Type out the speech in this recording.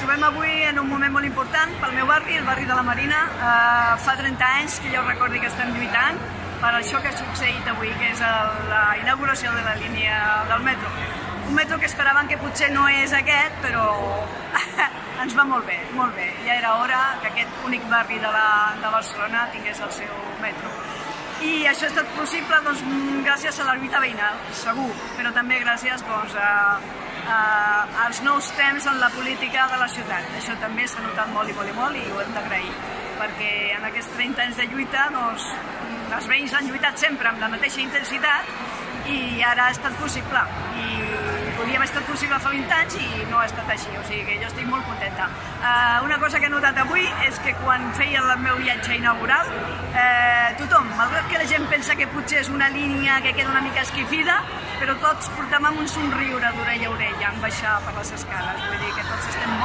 trobem avui en un moment molt important pel meu barri, el barri de la Marina. Fa 30 anys que jo recordi que estem lluitant per això que ha succeït avui, que és la inauguració de la línia del metro. Un metro que esperaven que potser no és aquest, però ens va molt bé, molt bé. Ja era hora que aquest únic barri de Barcelona tingués el seu metro. I això ha estat possible gràcies a la lluita veïnal, segur, però també gràcies als nous temps en la política de la ciutat. Això també s'ha notat molt i molt i molt i ho hem d'agrair, perquè en aquests 30 anys de lluita els veïns han lluitat sempre amb la mateixa intensitat i ara ha estat possible. I podria haver estat possible fa 20 anys i no ha estat així, o sigui que jo estic molt contenta. Una cosa que he notat avui és que quan feia el meu viatge inaugural, tothom, malgrat que la gent pensa que potser és una línia que queda una mica esquifida, però tots portàvem un somriure d'orella a orella en baixar per les escales, vull dir que tots estem